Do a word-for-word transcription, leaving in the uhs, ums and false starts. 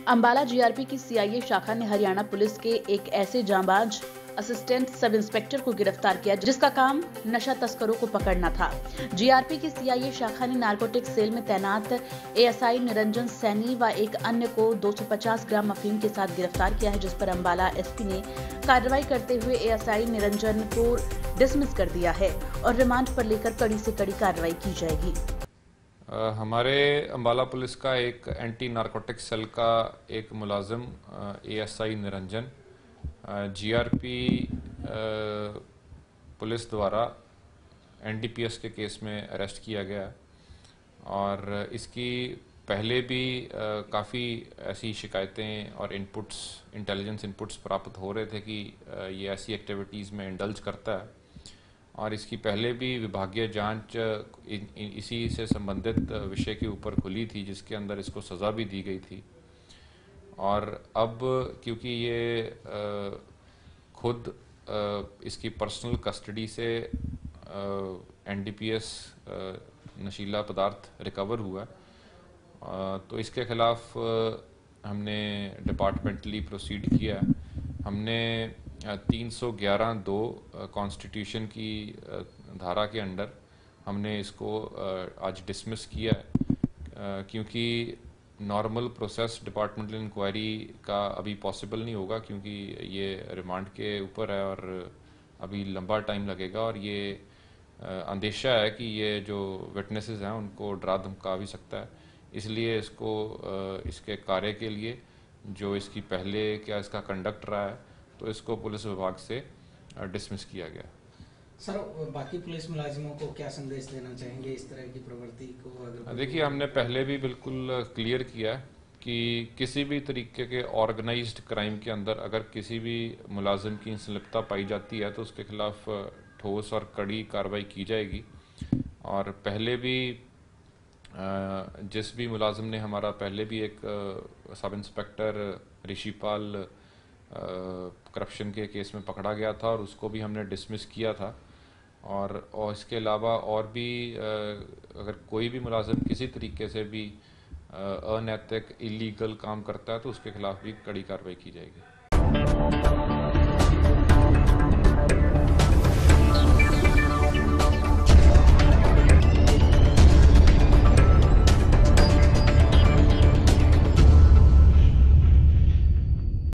Ambala GRP की CIA शाखा ने हरियाणा पुलिस के एक ऐसे जांबाज असिस्टेंट सब इंस्पेक्टर को गिरफ्तार किया जिसका काम नशा तस्करों को पकड़ना था। जीआरपी की सीआईए शाखा ने नारकोटिक सेल में तैनात एएसआई निरंजन सैनी व एक अन्य को दो सौ पचास ग्राम अफीम के साथ गिरफ्तार किया है, जिस पर अंबाला एसपी ने कार्रवाई करते हुए एएसआई निरंजन को डिसमिस कर दिया है और रिमांड पर लेकर कड़ी से कड़ी कार्रवाई की जाएगी। आ, हमारे अंबाला पुलिस का एक एंटी नारकोटिक सेल का एक मुलाजिम एएसआई निरंजन जीआरपी पुलिस द्वारा एनडीपीएस के केस में अरेस्ट किया गया और इसकी पहले भी काफ़ी ऐसी शिकायतें और इनपुट्स इंटेलिजेंस इनपुट्स प्राप्त हो रहे थे कि आ, ये ऐसी एक्टिविटीज़ में इंडल्ज करता है और इसकी पहले भी विभागीय जांच इसी से संबंधित विषय के ऊपर खुली थी जिसके अंदर इसको सज़ा भी दी गई थी। और अब क्योंकि ये खुद इसकी पर्सनल कस्टडी से एनडीपीएस नशीला पदार्थ रिकवर हुआ तो इसके खिलाफ हमने डिपार्टमेंटली प्रोसीड किया। हमने तीन सौ ग्यारह दो कॉन्स्टिट्यूशन की धारा के अंडर हमने इसको आज डिसमिस किया है क्योंकि नॉर्मल प्रोसेस डिपार्टमेंटल इंक्वायरी का अभी पॉसिबल नहीं होगा क्योंकि ये रिमांड के ऊपर है और अभी लंबा टाइम लगेगा और ये अंदेशा है कि ये जो विटनेसेस हैं उनको डरा धमका भी सकता है, इसलिए इसको इसके कार्य के लिए जो इसकी पहले क्या इसका कंडक्ट रहा है तो इसको पुलिस विभाग से डिसमिस किया गया। सर, बाकी पुलिस मुलाजिमों को क्या संदेश देना चाहेंगे इस तरह की प्रवृत्ति को? अगर देखिए, हमने पहले भी बिल्कुल क्लियर किया कि किसी भी तरीके के ऑर्गेनाइज्ड क्राइम के अंदर अगर किसी भी मुलाजिम की संलिप्तता पाई जाती है तो उसके खिलाफ ठोस और कड़ी कार्रवाई की जाएगी। और पहले भी जिस भी मुलाजिम ने हमारा पहले भी एक सब इंस्पेक्टर ऋषिपाल करप्शन के केस में पकड़ा गया था और उसको भी हमने डिसमिस किया था। और और इसके अलावा और भी अगर कोई भी मुलाजिम किसी तरीके से भी अनैतिक इलीगल काम करता है तो उसके खिलाफ भी कड़ी कार्रवाई की जाएगी।